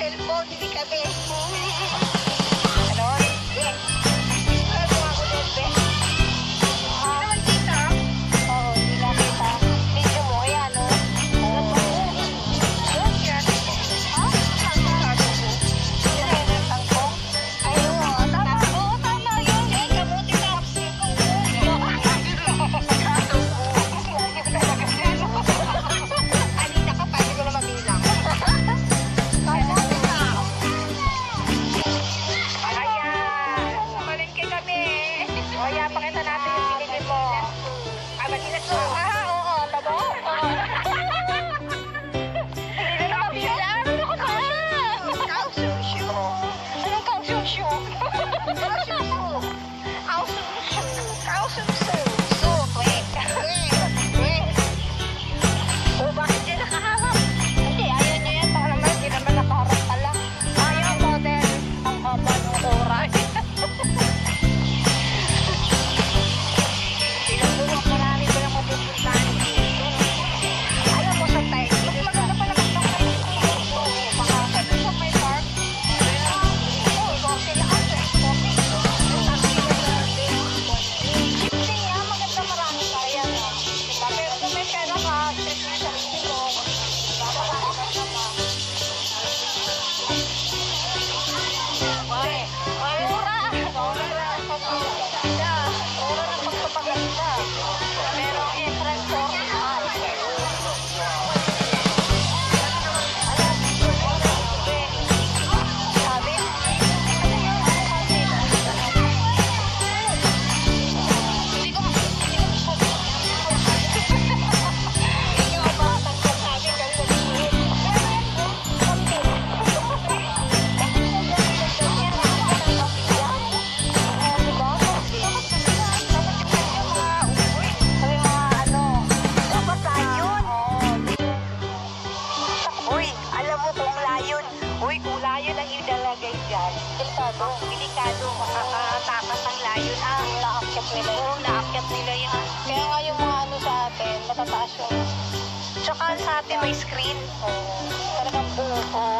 cellphone, hindi kami. Ano? Yes. Ano ako din, be? Hindi naman kita. Oo, hindi na kita. Video mo, yan, no? Oo. Yan. Ha? Tangkong. Yan, tangkong. Ay, oo. Tama. Oo, tama. Yun, yun. Kamuti na. Alina ka, pwede ko na mabilang. Kaya pakita natin yung binili mo. Ah, malinas mo. Ah, oo, totoo. Hindi na mabilang. Ano ka ba? Kaosusyo. Anong kaosusyo? Kaosusyo. Kaosusyo. Kaosusyo. So, wait. O, bakit yan nakahawak? Hindi, ayaw niya yan. Baka naman, hindi naman nakaharap pala. Ayaw model. Ang haba ng oras. Delikado, makakatakas ang layon. Naakyat nila. Oo, naakyat nila yan. Kaya nga yung mga ano sa atin, matataas yung... Tsaka sa atin may screen. Oo. Talagang buo.